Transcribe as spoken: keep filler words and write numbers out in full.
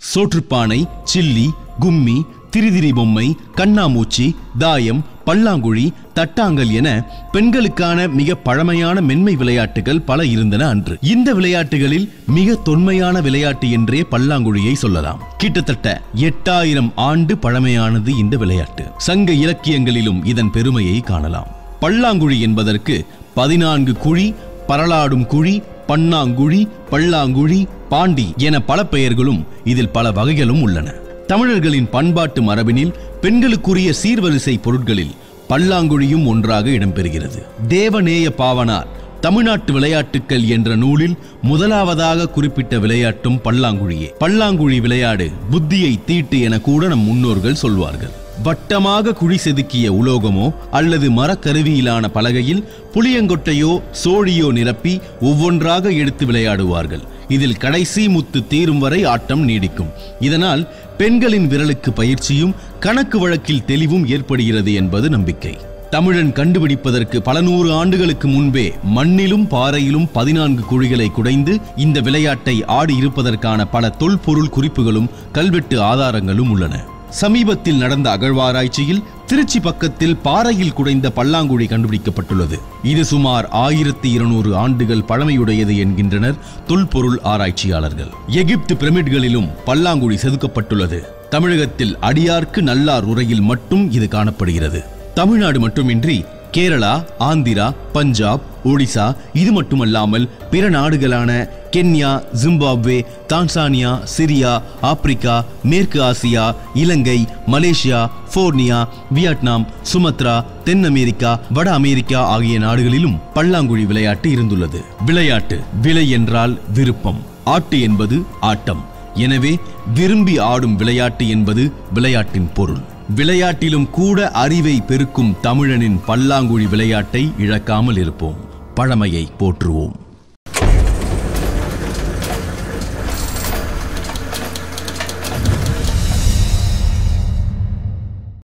சோற்றுப்பானை, chilli, கும்மி, திரிதிரி பொம்மை, கண்ணாமூச்சி, தாயம், பல்லாங்குழி, தட்டாங்கல் என பெண்களுக்கான மிக பழமையான மென்மை விளையாட்டுகள் பல இருந்தன அன்று. இந்த விளையாட்டுகளில் மிக தொன்மையான விளையாட்டு என்றே பல்லாங்குழியை சொல்லலாம். கிட்டத்தட்ட எட்டாயிரம் ஆண்டு பழமையானது இந்த விளையாட்டு. சங்க இலக்கியங்களிலும் இதன் பெருமையை காணலாம். பல்லாங்குழி என்பதற்கு பதினான்கு குழி, பரலாடும் குழி, பன்னாங்குழி, பல்லாங்குழி, பாண்டி என பல பெயர்களும் இதில் பல வகைகளும் உள்ளன. தமிழர்களின் பண்பாட்டு மரபினில் பெண்களுக்குரிய சீர்வரிசை பொருட்களில் பல்லாங்குழியும் ஒன்றாக இடம்பெறுகிறது. தேவநேய பாவனார் தமிழ்நாட்டு விளையாட்டுக்கள் என்ற நூலில் முதலாவதாக குறிப்பிட்ட விளையாட்டும் பல்லாங்குழியே. பல்லாங்குழி விளையாடு புத்தியை தீட்டு என கூட நம் முன்னோர்கள் சொல்வார்கள். வட்டமாக குழி செதுக்கிய உலோகமோ அல்லது மரக்கருவியிலான பலகையில் புளியங்கொட்டையோ சோழியோ நிரப்பி ஒவ்வொன்றாக எடுத்து விளையாடுவார்கள். இதில் கடைசி முத்து தீரும் வரை ஆட்டம் நீடிக்கும். இதனால் பெண்களின் விரலுக்கு பயிற்சியும் கணக்கு வழக்கில் தெளிவும் ஏற்படுகிறது என்பது நம்பிக்கை. தமிழன் கண்டுபிடிப்பதற்கு பல நூறு ஆண்டுகளுக்கு முன்பே மண்ணிலும் பாறையிலும் பதினான்கு குழிகளை குடைந்து இந்த விளையாட்டை ஆடி இருப்பதற்கான பல தொல்பொருள் குறிப்புகளும் கல்வெட்டு ஆதாரங்களும் உள்ளன. சமீபத்தில் நடந்த அகழ்வாராய்ச்சியில் திருச்சி பக்கத்தில் பாறையில் குடைந்த பல்லாங்குழி கண்டுபிடிக்கப்பட்டுள்ளது. இது சுமார் ஆயிரத்தி இருநூறு ஆண்டுகள் பழமையுடையது என்கின்றனர் தொல்பொருள் ஆராய்ச்சியாளர்கள். எகிப்து பிரமிட்களிலும் பல்லாங்குழி செதுக்கப்பட்டுள்ளது. தமிழகத்தில் அடியார்க்கு நல்லார் உரையில் மட்டும் இது காணப்படுகிறது. தமிழ்நாடு மட்டுமின்றி கேரளா, ஆந்திரா, பஞ்சாப், ஒடிசா, இது மட்டுமல்லாமல் பிற நாடுகளான Kenya, Zimbabwe, Tanzania, Syria, Africa, மேற்கு Asia, Ilangai, Malaysia, Borneo, Vietnam, Sumatra, தென் அமெரிக்கா, வட அமெரிக்கா ஆகிய நாடுகளிலும் பல்லாங்குழி விளையாட்டு இருந்துள்ளது. விளையாட்டு விலை என்றால் விருப்பம், ஆட்டு என்பது ஆட்டம். எனவே விரும்பி ஆடும் விளையாட்டு என்பது விளையாட்டின் பொருள். விளையாட்டிலும் கூட அறிவை பெருக்கும் தமிழனின் பல்லாங்குழி விளையாட்டை இழக்காமல் இருப்போம். பழமையை போற்றுவோம்.